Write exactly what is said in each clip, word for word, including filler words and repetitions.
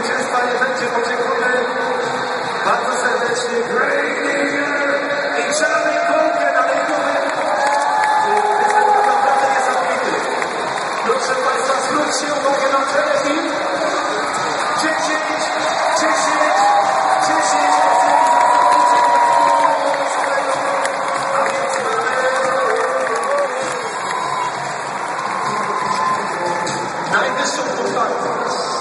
zwycięstwa nie będzie. Podziękujmy bardzo serdecznie i Charlie Colgan, ale i jestem naprawdę niesamowity. Proszę Państwa, zwróćcie uwagę na telefon. dziesięć, dziesięć, dziesięć. Najwyższą pochwałę.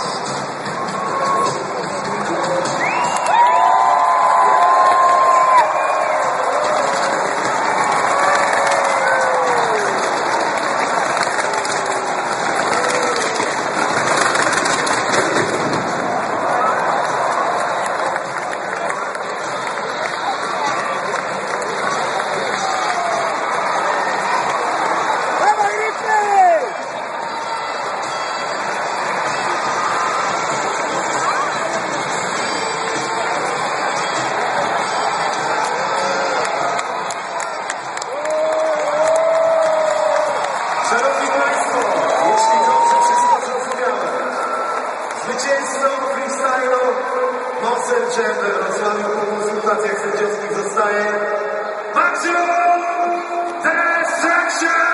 Szanowni Państwo, jeśli dobrze wszystko zrozumiałem, zwycięzcą freestylu Monster Jam we Wrocławiu po konsultacjach sędziowskich zostaje Maximum Destruction!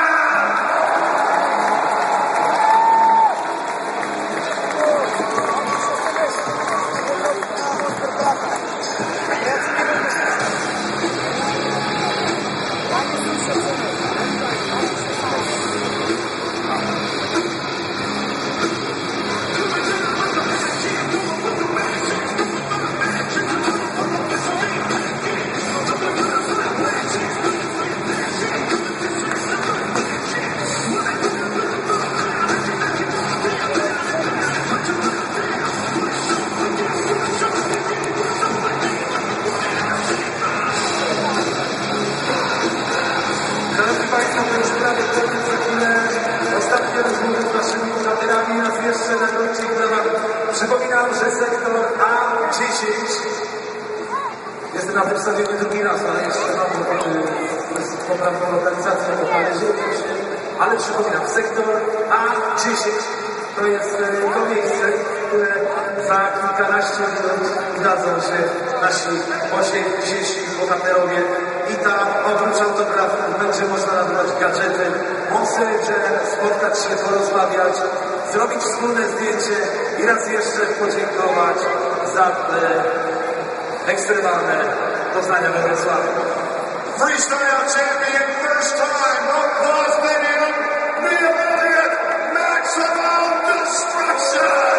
Państwo, to już prawie powiem za chwilę ostatnie rozmowy z naszymi bohaterami. Raz jeszcze na końcu przypominam, że sektor A dziesięć. Jestem na tym stadionie drugi raz, ale jeszcze mam poprawną lokalizację po Paryżu. Ale przypominam, sektor A dziesięć to jest to miejsce, które za kilkanaście minut udadzą się nasi właśnie dzisiejsi bohaterowie. I tam oprócz autografów będzie można nabywać gadżety, Monster Jam, spotkać się, porozmawiać, zrobić wspólne zdjęcie i raz jeszcze podziękować za te ekstremalne doznania we Wrocławiu. Freestyle champion, first time, no pause video, Liam Elliott, Maximum Destruction!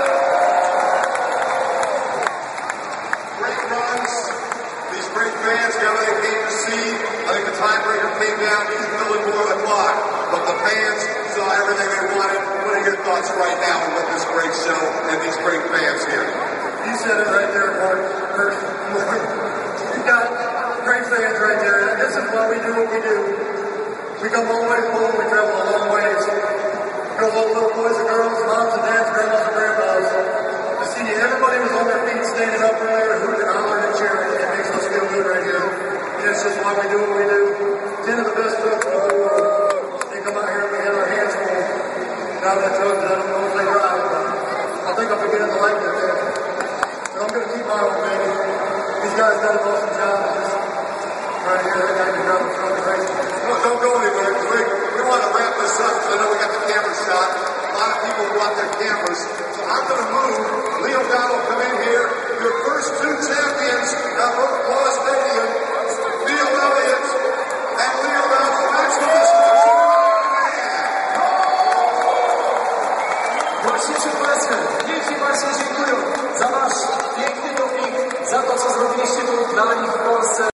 Great runs, these great fans got what they came to see. I think the tiebreaker came down to filling more of the clock, but the fans saw everything they wanted. What are your thoughts right now with this great show and these great fans here? You said it right there, Mark. You got great fans right there. And this is why we do what we do. We come all the way from home, we travel a long ways. Go all the little boys and girls, moms and dads, grandmas and grandpas. To see everybody was on their feet, standing up there, hooting and hollering and cheering. It makes us feel good right here. And it's just why we do what we do. Ten of the best folks in the whole world. They come out here and we have our hands full. Driving trucks, and I don't know if they drive, but I think I'm beginning to like this. So I'm going to keep my own baby. These guys got an awesome job. Right here, they got to drive the truck crazy. No, don't go anywhere. We, we want to wrap this up because I know we got the camera shot. A lot of people want their cameras. So I'm going to move. Leo O'Donnell, come in here. Your first two champions at Applause Stadium, Leo Elliott and Leo O'Donnell. Maximum Destruction. Właśnie Ci Państwu, wielkie Państwu dziękuję za Wasz piękny doping, za to, co zrobiliście tu dla nich w Polsce.